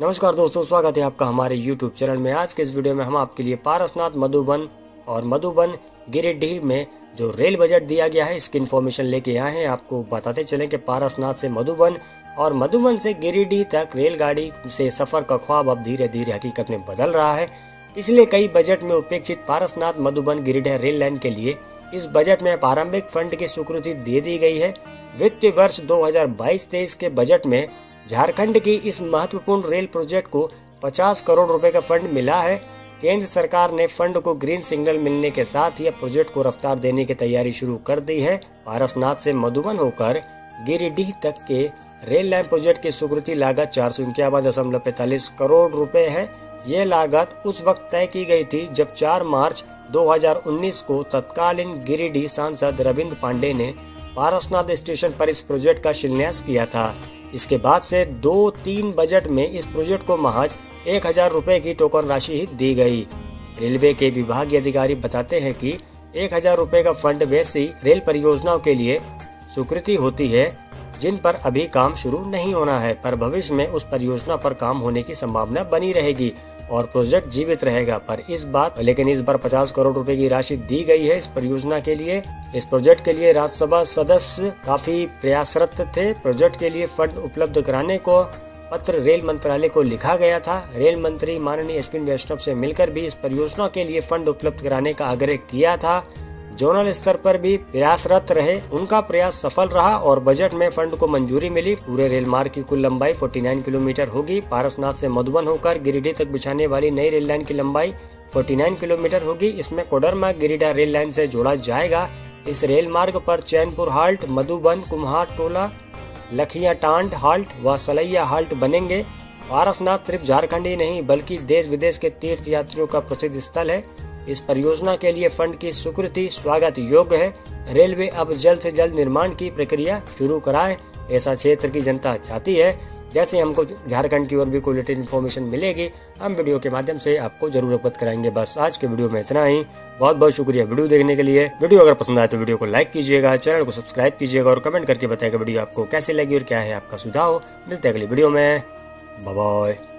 नमस्कार दोस्तों, स्वागत है आपका हमारे YouTube चैनल में। आज के इस वीडियो में हम आपके लिए पारसनाथ, मधुबन और मधुबन गिरिडीह में जो रेल बजट दिया गया है इसकी इन्फॉर्मेशन लेके आए हैं। आपको बताते चलें कि पारसनाथ से मधुबन और मधुबन से गिरिडीह तक रेलगाड़ी से सफर का ख्वाब अब धीरे धीरे हकीकत में बदल रहा है। इसलिए कई बजट में उपेक्षित पारसनाथ मधुबन गिरिडीह रेल लाइन के लिए इस बजट में प्रारंभिक फंड की स्वीकृति दे दी गई है। वित्तीय वर्ष 2022-23 के बजट में झारखंड की इस महत्वपूर्ण रेल प्रोजेक्ट को 50 करोड़ रुपए का फंड मिला है। केंद्र सरकार ने फंड को ग्रीन सिग्नल मिलने के साथ ही प्रोजेक्ट को रफ्तार देने की तैयारी शुरू कर दी है। पारसनाथ से मधुबन होकर गिरिडीह तक के रेल लाइन प्रोजेक्ट की स्वीकृति लागत 451.45 करोड़ रुपए है। ये लागत उस वक्त तय की गई थी जब 4 मार्च 2019 को तत्कालीन गिरिडीह सांसद रविंद्र पांडे ने पारसनाथ स्टेशन पर इस प्रोजेक्ट का शिलान्यास किया था। इसके बाद से 2-3 बजट में इस प्रोजेक्ट को महज 1000 रुपए की टोकन राशि ही दी गई। रेलवे के विभागीय अधिकारी बताते हैं कि 1000 रुपए का फंड वैसी रेल परियोजनाओं के लिए स्वीकृति होती है जिन पर अभी काम शुरू नहीं होना है, पर भविष्य में उस परियोजना पर काम होने की संभावना बनी रहेगी और प्रोजेक्ट जीवित रहेगा। लेकिन इस बार 50 करोड़ रुपए की राशि दी गई है इस परियोजना के लिए। इस प्रोजेक्ट के लिए राज्यसभा सदस्य काफी प्रयासरत थे। प्रोजेक्ट के लिए फंड उपलब्ध कराने को पत्र रेल मंत्रालय को लिखा गया था। रेल मंत्री माननीय अश्विनी वैष्णव से मिलकर भी इस परियोजना के लिए फंड उपलब्ध कराने का आग्रह किया था। जोनल स्तर पर भी प्रयासरत रहे, उनका प्रयास सफल रहा और बजट में फंड को मंजूरी मिली। पूरे रेल मार्ग की कुल लंबाई 49 किलोमीटर होगी। पारसनाथ से मधुबन होकर गिरिडीह तक बिछाने वाली नई रेल लाइन की लंबाई 49 किलोमीटर होगी। इसमें कोडरमा गिरिडीह रेल लाइन से जोड़ा जाएगा। इस रेल मार्ग पर चैनपुर हाल्ट, मधुबन, कुम्हार टोला, लखिया टांड हाल्ट व सलैया हाल्ट बनेंगे। पारसनाथ सिर्फ झारखंड ही नहीं बल्कि देश विदेश के तीर्थ यात्रियों का प्रसिद्ध स्थल है। इस परियोजना के लिए फंड की स्वीकृति स्वागत योग्य है। रेलवे अब जल्द से जल्द निर्माण की प्रक्रिया शुरू कराए, ऐसा क्षेत्र की जनता चाहती है। जैसे हमको झारखंड की और भी कोई लेटेस्ट इन्फॉर्मेशन मिलेगी हम वीडियो के माध्यम से आपको जरूर अवगत कराएंगे। बस आज के वीडियो में इतना ही। बहुत बहुत शुक्रिया वीडियो देखने के लिए। वीडियो अगर पसंद आए तो वीडियो को लाइक कीजिएगा, चैनल को सब्सक्राइब कीजिएगा और कमेंट करके बताइएगा वीडियो आपको कैसे लगी और क्या है आपका सुझाव। मिलते हैं अगली वीडियो में। Bye bye.